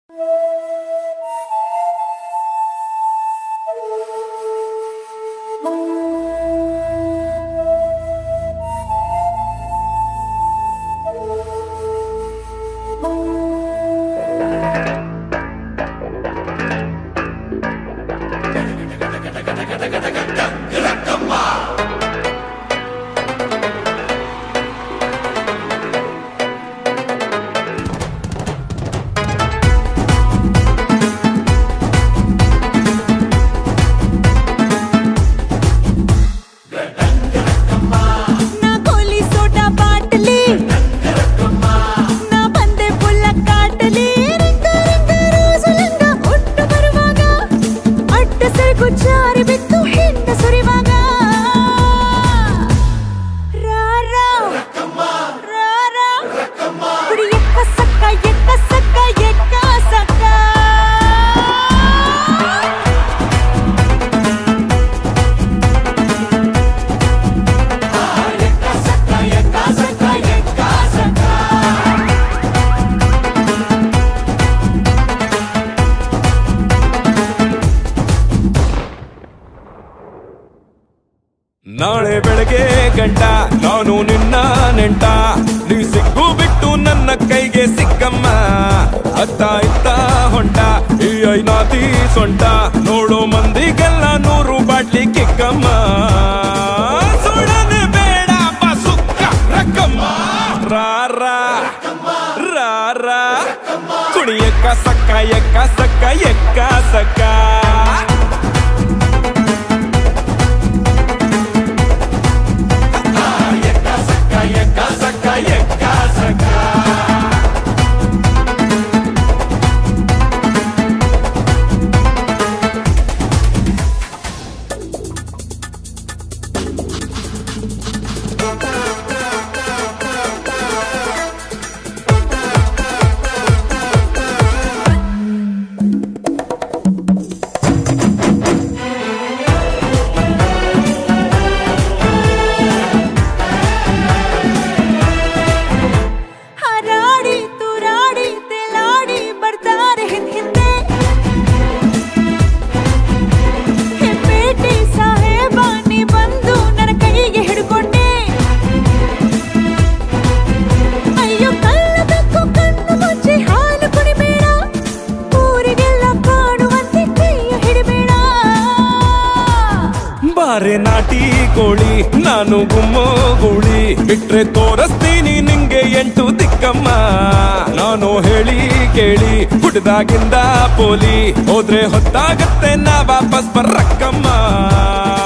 ನಾಳೆ ಬೆಳಗ್ಗೆ ಗಂಟ ನಾನು ನಿನ್ನ ನೆಂಟ ನೀ ಸಿಕ್ಕು ಬಿಟ್ಟು ನನ್ನ ಕೈಗೆ ಸಿಕ್ಕಮ್ಮ ಅತ್ತ ಇತ್ತ ಹೊಂಟ ಈ ಐನಾತಿ ಸೊಂಟ ನೋಡೋ ಮಂದಿಗೆಲ್ಲ 100 ಬಾಟ್ಲಿ ಕಿಕ್ಕಮ್ಮ ಸುಡನೆ ಬೇಡ ಬಸುಕ್ಕ ರಕ್ಕಮ್ಮ ರಾರಾ ರಾರಾ ಕುಣಿಯಕ್ಕ ಸಕ್ಕ ಎಕ್ಕ ಸಕ್ಕ ಎಕ್ಕ ಸಕ್ಕ ಬಾರೆ ನಾಟಿ ಕೋಳಿ ನಾನು ಗುಮ್ಮೋ ಗೂಳಿ ಬಿಟ್ರೆ ತೋರಿಸ್ತೀನಿ ನಿಂಗೆ 8 ದಿಕ್ಕಮ್ಮ ನಾನು ಹೇಳಿ ಕೇಳಿ ಹುಟ್ಟದಾಗಿಂದ ಪೋಲಿ ಹೋದ್ರೆ ಹೊತ್ತಾಗತ್ತೆ ನಾ ವಾಪಸ್ ಬರಕ್ಕಮ್ಮ